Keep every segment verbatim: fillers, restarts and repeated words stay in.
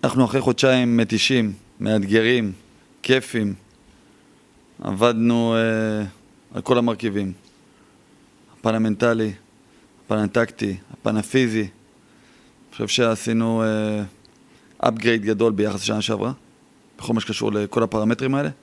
אנחנו אחרי חודשיים מתישים, מאתגרים, כיפים. עבדנו אה, על כל המרכיבים. הפן המנטלי, הפן הטקטי, הפן הפיזי. אני חושב שעשינו אה, upgrade גדול ביחס לשנה שעברה, בכל מה שקשור לכל הפרמטרים האלה.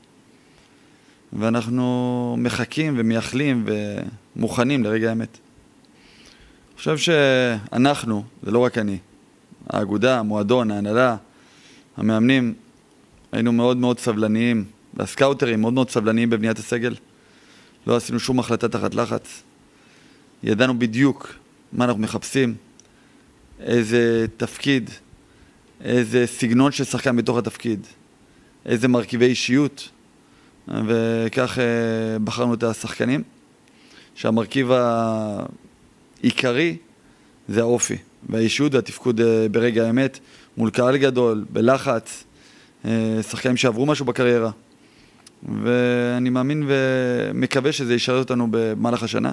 ואנחנו מחכים ומייחלים ומוכנים לרגע האמת. אני חושב שאנחנו, זה לא רק אני, האגודה, המועדון, ההנהלה, המאמנים, היינו מאוד מאוד סבלניים, והסקאוטרים מאוד מאוד סבלניים בבניית הסגל. לא עשינו שום החלטה תחת לחץ. ידענו בדיוק מה אנחנו מחפשים, איזה תפקיד, איזה סגנון של שחקן בתוך התפקיד, איזה מרכיבי אישיות, וכך בחרנו את השחקנים, שהמרכיב העיקרי זה האופי, והאישיות והתפקוד ברגע האמת, מול קהל גדול, בלחץ, שחקנים שעברו משהו בקריירה. ואני מאמין ומקווה שזה ישרת אותנו במהלך השנה.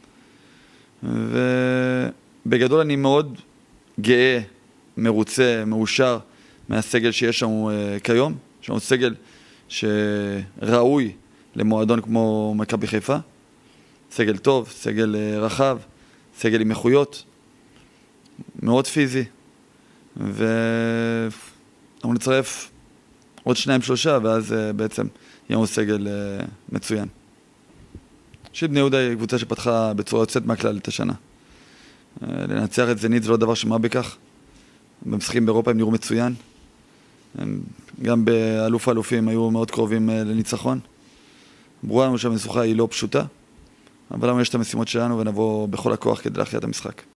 ובגדול אני מאוד גאה, מרוצה, מאושר מהסגל שיש לנו כיום. יש לנו סגל שראוי למועדון כמו מכבי חיפה. סגל טוב, סגל רחב, סגל עם איכויות, מאוד פיזי. ואנחנו נצרף עוד שניים שלושה, ואז בעצם יהיה לנו סגל מצוין. שיט בני יהודה היא קבוצה שפתחה בצורה יוצאת מהכלל את השנה. לנצח את זנית זה לא דבר שמה בכך. במשחקים באירופה הם נראו מצוין. גם באלוף האלופים היו מאוד קרובים לניצחון. ברור לנו שהמשוכה היא לא פשוטה, אבל לנו יש את המשימות שלנו ונבוא בכל הכוח כדי להכריע את המשחק.